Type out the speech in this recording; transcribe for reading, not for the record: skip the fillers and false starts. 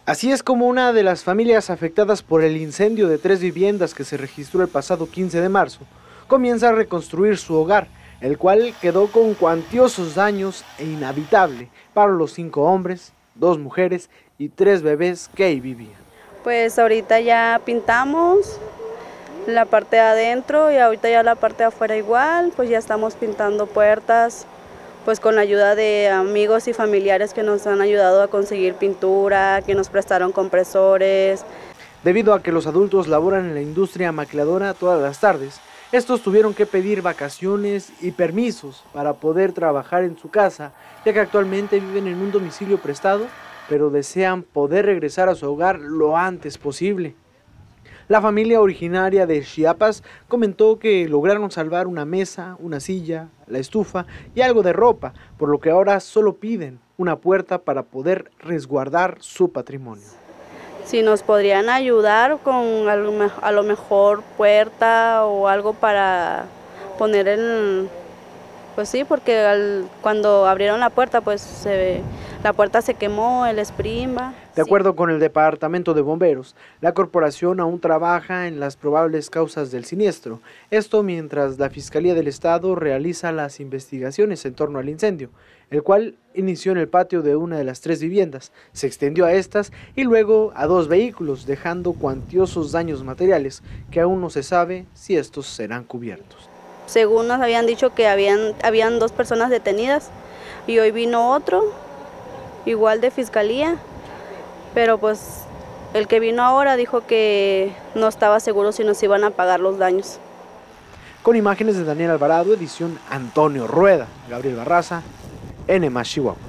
Así es como una de las familias afectadas por el incendio de 3 viviendas que se registró el pasado 15 de marzo, comienza a reconstruir su hogar, el cual quedó con cuantiosos daños e inhabitable para los 5 hombres, 2 mujeres y 3 bebés que ahí vivían. Pues ahorita ya pintamos la parte de adentro y ahorita ya la parte de afuera igual, pues ya estamos pintando puertas, pues con la ayuda de amigos y familiares que nos han ayudado a conseguir pintura, que nos prestaron compresores. Debido a que los adultos laboran en la industria maquiladora todas las tardes, estos tuvieron que pedir vacaciones y permisos para poder trabajar en su casa, ya que actualmente viven en un domicilio prestado, pero desean poder regresar a su hogar lo antes posible. La familia originaria de Chiapas comentó que lograron salvar una mesa, una silla, la estufa y algo de ropa, por lo que ahora solo piden una puerta para poder resguardar su patrimonio. Si nos podrían ayudar con a lo mejor puerta o algo para poner en... Pues sí, porque cuando abrieron la puerta, pues la puerta se quemó, el esprimba. De acuerdo con el Departamento de Bomberos, la corporación aún trabaja en las probables causas del siniestro. Esto mientras la Fiscalía del Estado realiza las investigaciones en torno al incendio, el cual inició en el patio de una de las 3 viviendas, se extendió a estas y luego a 2 vehículos, dejando cuantiosos daños materiales que aún no se sabe si estos serán cubiertos. Según nos habían dicho que habían 2 personas detenidas y hoy vino otro, igual de fiscalía, pero pues el que vino ahora dijo que no estaba seguro si nos iban a pagar los daños. Con imágenes de Daniel Alvarado, edición Antonio Rueda, Gabriel Barraza, N+, Chihuahua.